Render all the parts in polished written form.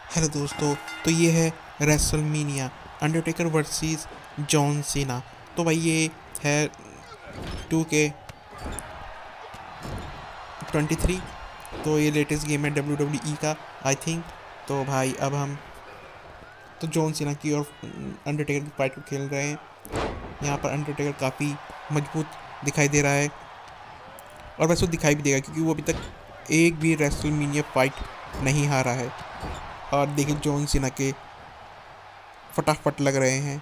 Hello दोस्तों, तो ये है WrestleMania Undertaker versus John Cena. तो भाई ये है 2K23। तो ये लेटेस्ट गेम है WWE का, आई थिंक। तो भाई अब हम तो जॉन सीना की और अंडरटेकर की फाइट को खेल रहे हैं। यहाँ पर अंडरटेकर काफ़ी मजबूत दिखाई दे रहा है, और वैसे वो दिखाई भी देगा क्योंकि वो अभी तक एक भी रेसलमेनिया फाइट नहीं हारा है। और देखिए जॉन सीना के फटाफट लग रहे हैं,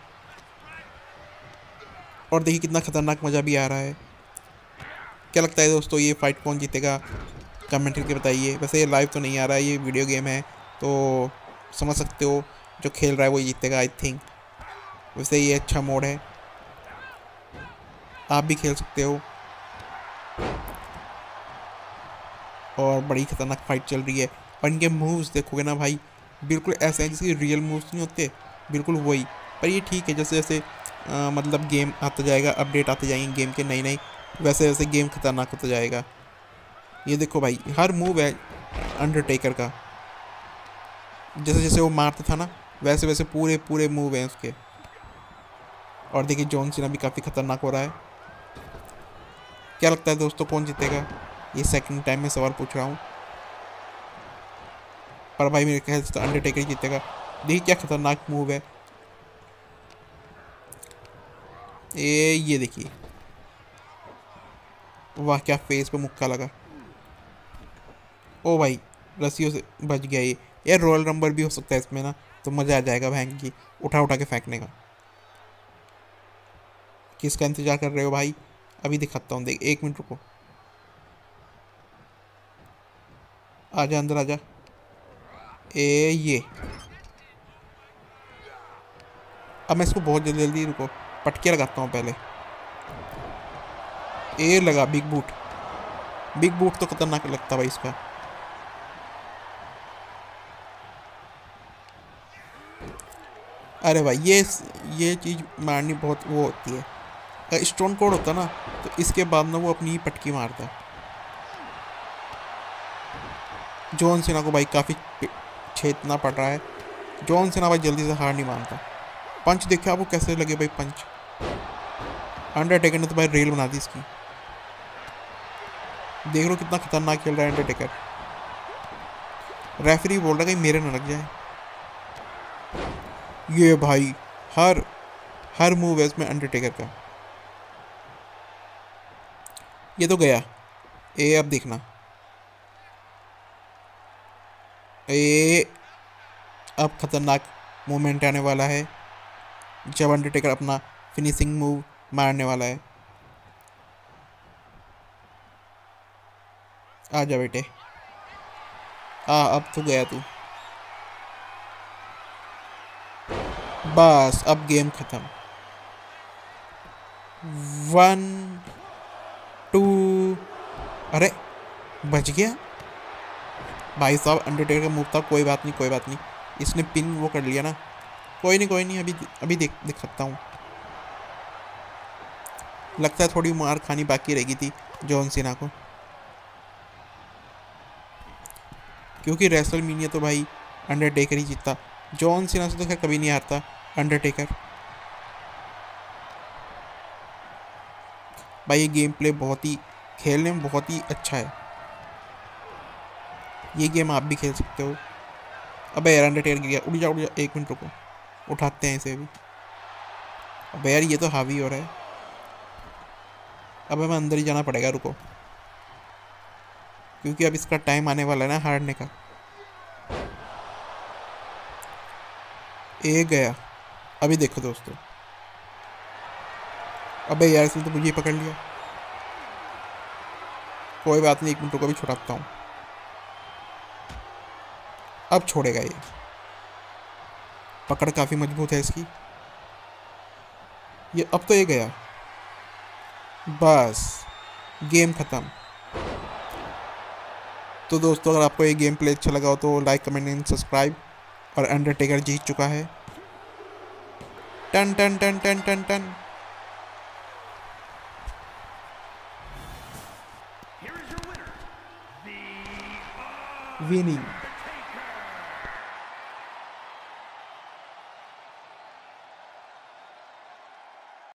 और देखिए कितना खतरनाक मज़ा भी आ रहा है। क्या लगता है दोस्तों, ये फाइट कौन जीतेगा? कमेंट करके बताइए। वैसे ये लाइव तो नहीं आ रहा है, ये वीडियो गेम है, तो समझ सकते हो जो खेल रहा है वो जीतेगा, आई थिंक। वैसे ये अच्छा मोड है, आप भी खेल सकते हो। और बड़ी खतरनाक फाइट चल रही है, और इनके मूव्स देखोगे ना भाई, बिल्कुल ऐसे हैं जैसे रियल मूव्स नहीं होते, बिल्कुल वही। पर ये ठीक है, जैसे जैसे मतलब गेम आता जाएगा, अपडेट आते जाएंगे गेम के नई नई, वैसे वैसे गेम खतरनाक होता जाएगा। ये देखो भाई, हर मूव है अंडरटेकर का, जैसे जैसे वो मारता था ना, वैसे वैसे पूरे पूरे मूव हैं उसके। और देखिए जॉन सीना भी काफ़ी खतरनाक हो रहा है। क्या लगता है दोस्तों, कौन जीतेगा? ये सेकंड टाइम में सवाल पूछ रहा हूँ, पर भाई मेरे ख्याल से तो अंडरटेकर ही जीतेगा। देखिए क्या खतरनाक मूव है ये देखिए, वाह क्या फेस पे मुक्का लगा। ओ भाई, रस्सियों से बच गया ये। यार रॉयल नंबर भी हो सकता है इसमें ना, तो मज़ा आ जाएगा भैंग की उठा उठा के फेंकने का। किसका इंतजार कर रहे हो भाई? अभी दिखाता हूँ, देख 1 मिनट रुको। आजा अंदर आजा। ये अब मैं इसको बहुत जल्दी जल्दी, रुको, पटके लगाता हूँ पहले। लगा बिग बूट। बिग बूट तो खतरनाक लगता भाई इसका। अरे भाई ये चीज़ मारनी बहुत वो होती है। अगर स्टोन कोड होता ना, तो इसके बाद ना वो अपनी ही पटकी मारता। जॉन सीना को भाई काफ़ी छेदना पड़ रहा है। जॉन सीना भाई जल्दी से हार नहीं मानता। पंच देखा आपको कैसे लगे भाई पंच? अंडरटेकर ने तो भाई रेल बना दी इसकी। देख लो कितना खतरनाक खेल रहा है अंडरटेकर। रेफरी बोल रहा है कहीं मेरे ना लग जाए। ये भाई हर हर मूव है इसमें अंडरटेकर का। ये तो गया। अब देखना। ए अब खतरनाक मोमेंट आने वाला है, जब अंडरटेकर अपना फिनिशिंग मूव मारने वाला है। आ जा बेटे, अब तो गया तू। बस अब गेम खत्म। 1 2। अरे बच गया भाई साहब। अंडरटेकर का मूव था, कोई बात नहीं कोई बात नहीं, इसने पिन वो कर लिया ना। कोई नहीं, अभी अभी देख सकता हूँ। लगता है थोड़ी मार खानी बाकी रह गई थी जॉन सीना को, क्योंकि रेसलमेनिया तो भाई अंडरटेकर ही जीतता। जॉन सीना से तो खैर कभी नहीं हारता अंडरटेकर। भाई ये गेम प्ले बहुत ही, खेलने में बहुत ही अच्छा है। ये गेम आप भी खेल सकते हो। अबे यार अंडरटेकर गिर गया, उड़ जा उड़ जा, 1 मिनट रुको, उठाते हैं इसे भी। अबे यार ये तो हावी हो रहा है। अब हमें अंदर ही जाना पड़ेगा, रुको, क्योंकि अब इसका टाइम आने वाला है ना हारने का। गया। अभी देखो दोस्तों। अबे यार इसने तो मुझे ही पकड़ लिया। कोई बात नहीं, 1 मिनट रुको, भी छुड़ाता हूँ। अब छोड़ेगा ये, पकड़ काफ़ी मजबूत है इसकी। ये अब तो ये गया, बस गेम ख़त्म। तो दोस्तों अगर आपको ये गेम प्ले अच्छा लगा हो तो लाइक कमेंट एंड सब्सक्राइब। और अंडरटेकर जीत चुका है। टन टन टन टन टन टन। विनिंग।